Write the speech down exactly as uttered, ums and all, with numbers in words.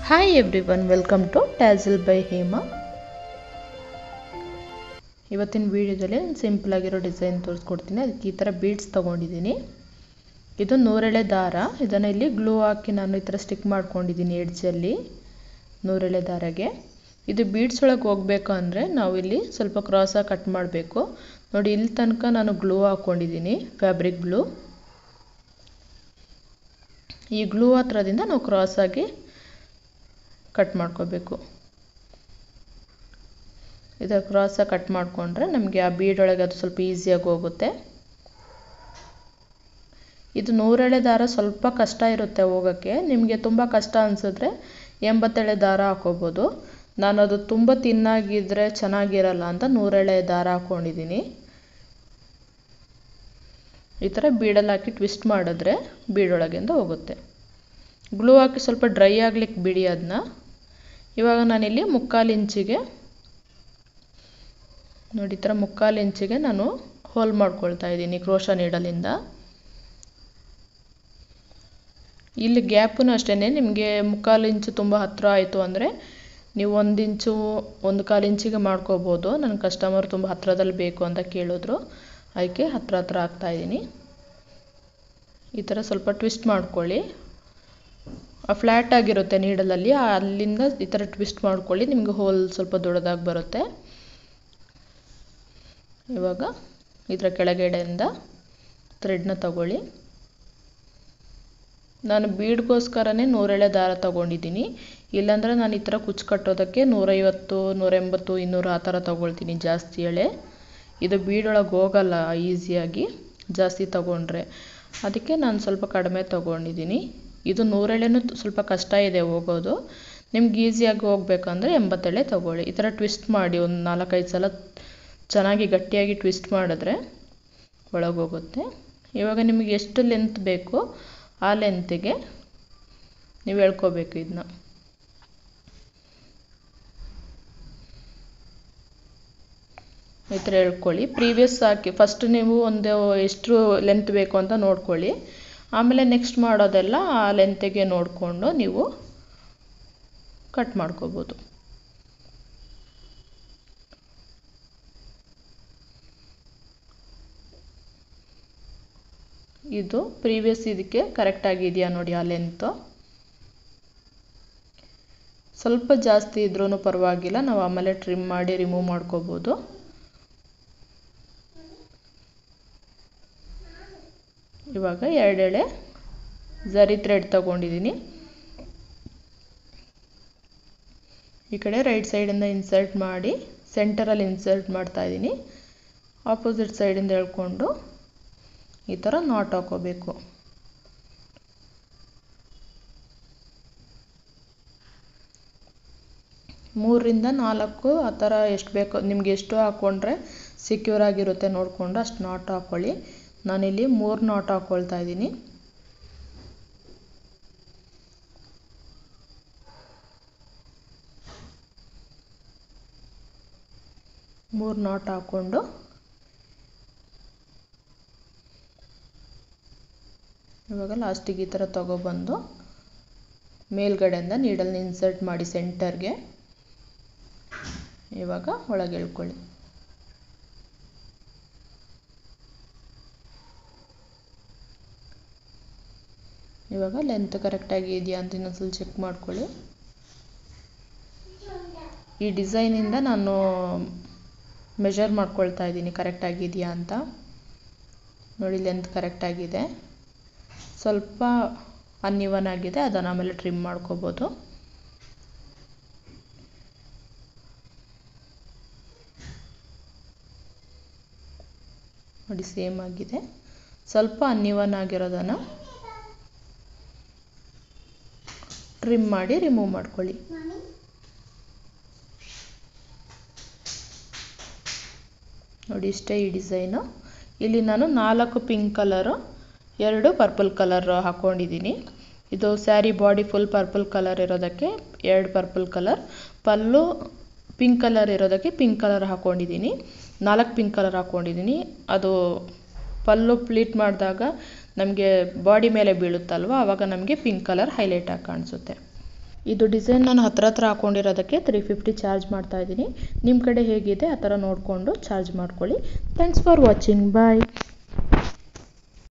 Hi everyone, welcome to tassel by Hema. ಇವತ್ತಿನ ವಿಡಿಯೋದಲ್ಲಿ simple ಆಗಿರೋ ಡಿಸೈನ್ ತೋರಿಸ್ಕೊಡ್ತೀನಿ. ಅದಕ್ಕೆ ಈ ಥರ ಬೀಡ್ಸ್ ತೊಗೊಂಡಿದ್ದೀನಿ. ಇದು ನೂರೆಳೆ ದಾರ. ಇದನ್ನು ಇಲ್ಲಿ ಗ್ಲೂ ಹಾಕಿ ನಾನು ಈ ಥರ ಸ್ಟಿಕ್ ಮಾಡ್ಕೊಂಡಿದ್ದೀನಿ ಎಡ್ಜಲ್ಲಿ ನೂರೆಳೆ ದಾರಗೆ. ಇದು ಬೀಡ್ಸ್ ಒಳಗೆ ಹೋಗಬೇಕು ಅಂದರೆ ನಾವು ಇಲ್ಲಿ ಸ್ವಲ್ಪ ಕ್ರಾಸಾಗಿ ಕಟ್ ಮಾಡಬೇಕು. ನೋಡಿ, ಇಲ್ಲಿ ತನಕ ನಾನು ಗ್ಲೂ ಹಾಕ್ಕೊಂಡಿದ್ದೀನಿ, ಫ್ಯಾಬ್ರಿಕ್ ಗ್ಲೂ. ಈ ಗ್ಲೂ ಹತ್ರದಿಂದ ನಾವು ಕ್ರಾಸಾಗಿ ಕಟ್ ಮಾಡ್ಕೋಬೇಕು. ಇದರ ಕ್ರಾಸಾಗಿ ಕಟ್ ಮಾಡಿಕೊಂಡ್ರೆ ನಮಗೆ ಆ ಬೀಡ್ ಒಳಗೆ ಅದು ಸ್ವಲ್ಪ ಈಸಿಯಾಗಿ ಹೋಗುತ್ತೆ. ಇದು ನೂರೆಳೆ ದಾರ ಸ್ವಲ್ಪ ಕಷ್ಟ ಇರುತ್ತೆ ಹೋಗೋಕ್ಕೆ. ನಿಮಗೆ ತುಂಬ ಕಷ್ಟ ಅನಿಸಿದ್ರೆ ಎಂಬತ್ತೆಳೆ ದಾರ ಹಾಕೋಬೋದು. ನಾನು ಅದು ತುಂಬ ತಿನ್ನಾಗಿದ್ದರೆ ಚೆನ್ನಾಗಿರಲ್ಲ ಅಂತ ನೂರೆಳೆ ದಾರ ಹಾಕ್ಕೊಂಡಿದ್ದೀನಿ. ಈ ಥರ ಬೀಡಲ್ಲಿ ಹಾಕಿ ಟ್ವಿಸ್ಟ್ ಮಾಡಿದ್ರೆ ಬೀಡೊಳಗಿಂದ ಹೋಗುತ್ತೆ. ಗ್ಲೂ ಹಾಕಿ ಸ್ವಲ್ಪ ಡ್ರೈ ಆಗ್ಲಿಕ್ಕೆ ಬಿಡಿ ಅದನ್ನ. ಇವಾಗ ನಾನಿಲ್ಲಿ ಮುಕ್ಕಾಲು ಇಂಚಿಗೆ ನೋಡಿ ಈ ಥರ ಮುಕ್ಕಾಲು ಇಂಚಿಗೆ ನಾನು ಹೋಲ್ ಮಾಡ್ಕೊಳ್ತಾ ಇದ್ದೀನಿ ಕ್ರೋಶಾ ನೀಡಲಿಂದ. ಇಲ್ಲಿ ಗ್ಯಾಪೂ ಅಷ್ಟೇ, ನಿಮಗೆ ಮುಕ್ಕಾಲು ಇಂಚು ತುಂಬ ಹತ್ತಿರ ಆಯಿತು ಅಂದರೆ ನೀವು ಒಂದು ಇಂಚು ಒಂದು ಕಾಲು ಇಂಚಿಗೆ ಮಾಡ್ಕೋಬೋದು. ನನ್ನ ಕಸ್ಟಮರ್ ತುಂಬ ಹತ್ತಿರದಲ್ಲಿ ಬೇಕು ಅಂತ ಕೇಳಿದ್ರು, ಅದಕ್ಕೆ ಹತ್ತಿರ ಹತ್ತಿರ ಹಾಕ್ತಾಯಿದ್ದೀನಿ. ಈ ಥರ ಸ್ವಲ್ಪ ಟ್ವಿಸ್ಟ್ ಮಾಡ್ಕೊಳ್ಳಿ. ಫ್ಲ್ಯಾಟ್ ಆಗಿರುತ್ತೆ ನೀಡಲಲ್ಲಿ, ಅಲ್ಲಿಂದ ಈ ಥರ ಟ್ವಿಸ್ಟ್ ಮಾಡ್ಕೊಳ್ಳಿ, ನಿಮಗೆ ಹೋಲ್ ಸ್ವಲ್ಪ ದೊಡ್ಡದಾಗಿ ಬರುತ್ತೆ. ಇವಾಗ ಇದರ ಕೆಳಗಡೆಯಿಂದ ಥ್ರೆಡ್ನ ತಗೊಳ್ಳಿ. ನಾನು ಬೀಡ್ಗೋಸ್ಕರನೇ ನೂರೆಳೆ ದಾರ ತಗೊಂಡಿದ್ದೀನಿ. ಇಲ್ಲಾಂದರೆ ನಾನು ಈ ಥರ ಕುಚ್ಚು ಕಟ್ಟೋದಕ್ಕೆ ನೂರೈವತ್ತು ನೂರೆಂಬತ್ತು ಇನ್ನೂರು ಆ ಥರ ತೊಗೊಳ್ತೀನಿ ಜಾಸ್ತಿ ಎಳೆ. ಇದು ಬೀಡೊಳಗೆ ಹೋಗಲ್ಲ ಈಸಿಯಾಗಿ ಜಾಸ್ತಿ ತಗೊಂಡ್ರೆ, ಅದಕ್ಕೆ ನಾನು ಸ್ವಲ್ಪ ಕಡಿಮೆ ತೊಗೊಂಡಿದ್ದೀನಿ. ಇದು ನೂರೆಳೆನೂ ಸ್ವಲ್ಪ ಕಷ್ಟ ಇದೆ ಹೋಗೋದು. ನಿಮ್ಗೆ ಈಸಿಯಾಗಿ ಹೋಗ್ಬೇಕಂದ್ರೆ ಎಂಬತ್ತೆಳೆ ತೊಗೊಳ್ಳಿ. ಈ ಥರ ಟ್ವಿಸ್ಟ್ ಮಾಡಿ ಒಂದು ನಾಲ್ಕೈದು ಸಲ ಚೆನ್ನಾಗಿ ಗಟ್ಟಿಯಾಗಿ ಟ್ವಿಸ್ಟ್ ಮಾಡಿದ್ರೆ ಒಳಗೋಗುತ್ತೆ. ಇವಾಗ ನಿಮಗೆ ಎಷ್ಟು ಲೆಂತ್ ಬೇಕೋ ಆ ಲೆಂತಿಗೆ ನೀವು ಎಳ್ಕೋಬೇಕು. ಇದನ್ನ ಈ ಥರ ಎಳ್ಕೊಳ್ಳಿ. ಪ್ರೀವಿಯಸ್ ಹಾಕಿ ಫಸ್ಟ್ ನೀವು ಒಂದು ಎಷ್ಟು ಲೆಂತ್ ಬೇಕು ಅಂತ ನೋಡ್ಕೊಳ್ಳಿ. ಆಮೇಲೆ ನೆಕ್ಸ್ಟ್ ಮಾಡೋದೆಲ್ಲ ಆ ಲೆಂತಿಗೆ ನೋಡಿಕೊಂಡು ನೀವು ಕಟ್ ಮಾಡ್ಕೋಬೋದು. ಇದು ಪ್ರೀವಿಯಸ್ ಇದಕ್ಕೆ ಕರೆಕ್ಟಾಗಿದೆಯಾ ನೋಡಿ ಆ ಲೆಂತು. ಸ್ವಲ್ಪ ಜಾಸ್ತಿ ಇದ್ರೂ ಪರವಾಗಿಲ್ಲ, ನಾವು ಆಮೇಲೆ ಟ್ರಿಮ್ ಮಾಡಿ ರಿಮೂವ್ ಮಾಡ್ಕೋಬೋದು. ಇವಾಗ ಎರಡೆಳೆ ಝರಿ ಥ್ರೆಡ್ ತಗೊಂಡಿದ್ದೀನಿ. ಈ ಕಡೆ ರೈಟ್ ಸೈಡಿಂದ ಇನ್ಸರ್ಟ್ ಮಾಡಿ ಸೆಂಟರಲ್ಲಿ ಇನ್ಸರ್ಟ್ ಮಾಡ್ತಾ ಇದ್ದೀನಿ. ಆಪೋಸಿಟ್ ಸೈಡಿಂದ ಎಳ್ಕೊಂಡು ಈ ಥರ ನಾಟ್ ಹಾಕೋಬೇಕು. ಮೂರರಿಂದ ನಾಲ್ಕು ಆ ಥರ ಎಷ್ಟು ಬೇಕೋ ನಿಮ್ಗೆ ಎಷ್ಟು ಹಾಕ್ಕೊಂಡ್ರೆ ಸೆಕ್ಯೂರ್ ಆಗಿರುತ್ತೆ ನೋಡಿಕೊಂಡು ಅಷ್ಟು ನಾಟ್ ಹಾಕ್ಕೊಳ್ಳಿ. ನಾನಿಲ್ಲಿ ಮೂರು ನಾಟ್ ಹಾಕ್ಕೊಳ್ತಾ ಇದ್ದೀನಿ. ಮೂರು ನಾಟ್ ಹಾಕ್ಕೊಂಡು ಇವಾಗ ಲಾಸ್ಟಿಗೆ ಈ ಥರ ತಗೊಬಂದು ಮೇಲ್ಗಡೆಯಿಂದ ನೀಡಲ್ನ ಇನ್ಸರ್ಟ್ ಮಾಡಿ ಸೆಂಟರ್ಗೆ. ಇವಾಗ ಒಳಗೆ ಎಳ್ಕೊಳ್ಳಿ. ಇವಾಗ ಲೆಂತ್ ಕರೆಕ್ಟಾಗಿ ಇದೆಯಾ ಅಂತ ಇನ್ನೊಂದ್ಸಲ ಚೆಕ್ ಮಾಡ್ಕೊಳ್ಳಿ. ಈ ಡಿಸೈನಿಂದ ನಾನು ಮೆಷರ್ ಮಾಡ್ಕೊಳ್ತಾ ಇದ್ದೀನಿ ಕರೆಕ್ಟಾಗಿದೆಯಾ ಅಂತ. ನೋಡಿ, ಲೆಂತ್ ಕರೆಕ್ಟಾಗಿದೆ. ಸ್ವಲ್ಪ ಅನ್ಇವನ್ ಆಗಿದೆ, ಅದನ್ನು ಆಮೇಲೆ ಟ್ರಿಮ್ ಮಾಡ್ಕೋಬೋದು. ನೋಡಿ, ಸೇಮ್ ಆಗಿದೆ. ಸ್ವಲ್ಪ ಅನ್ಇವನ್ ಆಗಿರೋದನ್ನು ಟ್ರಿಮ್ ಮಾಡಿ ರಿಮೂವ್ ಮಾಡ್ಕೊಳ್ಳಿ. ನೋಡಿ, ಇಷ್ಟೇ ಈ ಡಿಸೈನು. ಇಲ್ಲಿ ನಾನು ನಾಲ್ಕು ಪಿಂಕ್ ಕಲರು ಎರಡು ಪರ್ಪಲ್ ಕಲರ್ ಹಾಕ್ಕೊಂಡಿದ್ದೀನಿ. ಇದು sari body full purple colour ಇರೋದಕ್ಕೆ ಎರಡು purple colour, pallu pink colour ಇರೋದಕ್ಕೆ ಪಿಂಕ್ ಕಲರ್ ಹಾಕ್ಕೊಂಡಿದ್ದೀನಿ. ನಾಲ್ಕು ಪಿಂಕ್ ಕಲರ್ ಹಾಕ್ಕೊಂಡಿದ್ದೀನಿ. ಅದು ಪಲ್ಲು ಪ್ಲೀಟ್ ಮಾಡಿದಾಗ ನಮಗೆ ಬಾಡಿ ಮೇಲೆ ಬೀಳುತ್ತಲ್ವ, ಆವಾಗ ನಮಗೆ ಪಿಂಕ್ ಕಲರ್ ಹೈಲೈಟ್ ಆಗಿ ಕಾಣಿಸುತ್ತೆ. ಇದು ಡಿಸೈನ್ ನಾನು ಹತ್ರ ಹತ್ರ ಹಾಕ್ಕೊಂಡಿರೋದಕ್ಕೆ ತ್ರೀ ಫಿಫ್ಟಿ ಚಾರ್ಜ್ ಮಾಡ್ತಾ ಇದ್ದೀನಿ. ನಿಮ್ಮ ಕಡೆ ಹೇಗಿದೆ ಆ ಥರ ನೋಡಿಕೊಂಡು ಚಾರ್ಜ್ ಮಾಡ್ಕೊಳ್ಳಿ. Thanks for watching. ಬಾಯ್.